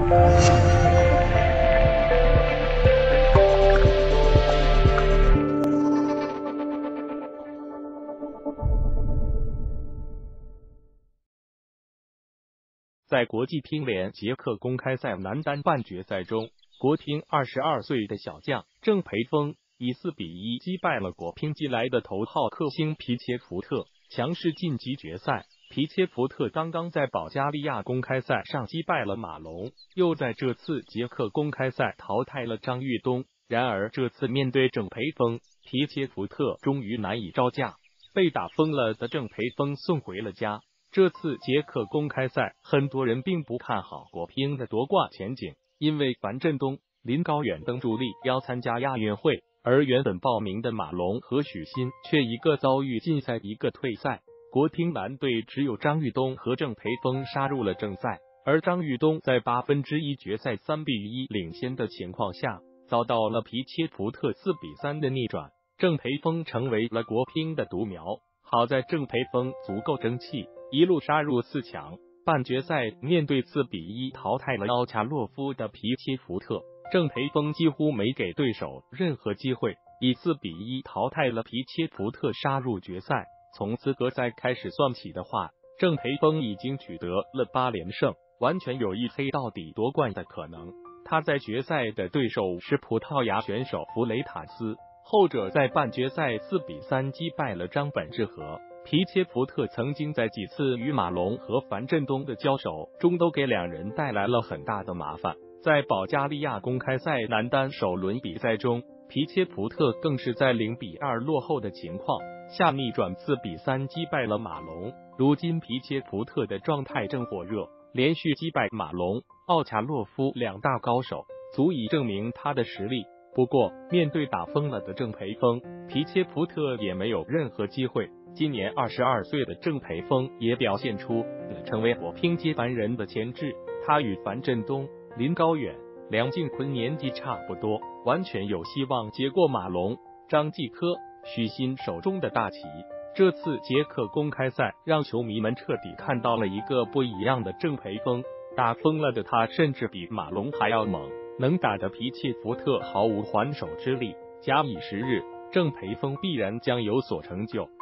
在国际乒联捷克公开赛男单半决赛中，国乒22岁的小将郑培峰以4-1击败了国乒寄来的头号克星皮切福特，强势晋级决赛。皮切福特刚刚在保加利亚公开赛上击败了马龙，又在这次捷克公开赛淘汰了张玉东。然而这次面对郑培峰，皮切福特终于难以招架，被打疯了的郑培峰送回了家。这次捷克公开赛，很多人并不看好国乒的夺冠前景，因为樊振东、林高远等主力要参加亚运会，而原本报名的马龙和许昕却一个遭遇禁赛，一个退赛。国乒男队只有张玉东和郑培峰杀入了正赛，而张玉东在1/8决赛3-1领先的情况下，遭到了皮切福特4-3的逆转，郑培峰成为了国乒的独苗。好在郑培峰足够争气，一路杀入4强。半决赛面对4-1淘汰了奥恰洛夫的皮切福特，郑培峰几乎没给对手任何机会，以4-1淘汰了皮切福特，杀入决赛。从资格赛开始算起的话，郑培峰已经取得了8连胜，完全有一黑到底夺冠的可能。他在决赛的对手是葡萄牙选手弗雷塔斯，后者在半决赛4-3击败了张本智和。皮切福特曾经在几次与马龙和樊振东的交手中都给两人带来了很大的麻烦。在保加利亚公开赛男单首轮比赛中，皮切福特更是在0-2落后的情况下逆转4-3击败了马龙。如今皮切福特的状态正火热，连续击败马龙、奥恰洛夫两大高手，足以证明他的实力。不过面对打疯了的郑培峰，皮切福特也没有任何机会。今年22岁的郑培峰也表现出成为国乒接班人的潜质，他与樊振东、林高远、梁靖昆年纪差不多，完全有希望接过马龙、张继科、许昕手中的大旗。这次捷克公开赛让球迷们彻底看到了一个不一样的郑培峰，打疯了的他甚至比马龙还要猛，能打的皮切福特毫无还手之力。假以时日，郑培峰必然将有所成就。